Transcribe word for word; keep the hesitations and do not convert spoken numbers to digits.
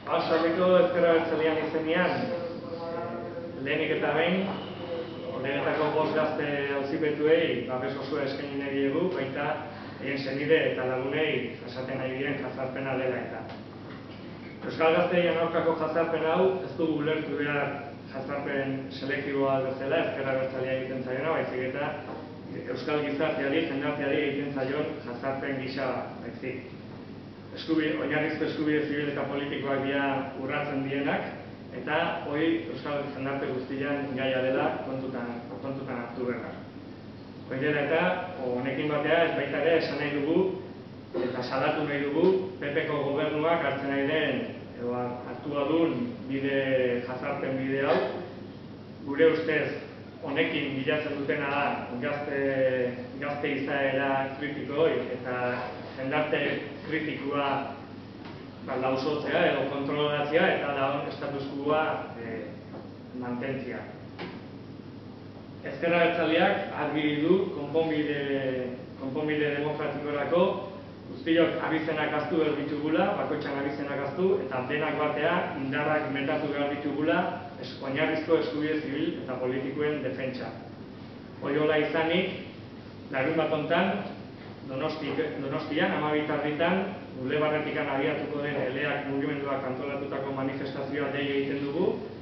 Baserriko ezker abertzalean izenean, lehenik eta behin, lehenetako bost gazte auzipetuei babes osoa eskaini nahi diegu, baita egin senide eta lagunei jasaten nahi diren jazarpena dela eta. Euskal Gazteien aurkako jazarpen hau ez dugu ulertu behar jazarpen selektiboa bezala ezker abertzalea egiten zaiona, baizik eta euskal gizarteari, jendarteari egiten zaion jazarpen gisa baizik. Oinarrizko eskubide zibil eta politikoak dira urratzen dienak, eta hori euskal jendarte guztian gaia dela kontutan, kontutan hartu behar. Hori dela eta, honekin batea ez baita ere esan nahi dugu, eta salatu nahi dugu, P P-ko gobernuak hartzen nahi den, edo hartu adun bide jazarpen bide hau, gure ustez honekin bilatzen dutena da gazte, gazte izaera kritiko eta jendarte kritikua ba, lausotzea edo kontrolatzea eta da status quoa e, mantentzea. Ezker abertzaleak argi du konponbide, konponbide demokratikorako guztiok abizenak haztu behar ditugula, bakoitzan abizenak haztu, eta denak batea indarrak metatu behar ditugula oinarrizko eskubide zibil eta politikoen defentsa. Hori hola izanik, larun bat hontan, Donostian, hamabi tarditan, Bulebarretikan abiatuko den eleak mugimenduak antolatutako manifestazioa dei egiten dugu,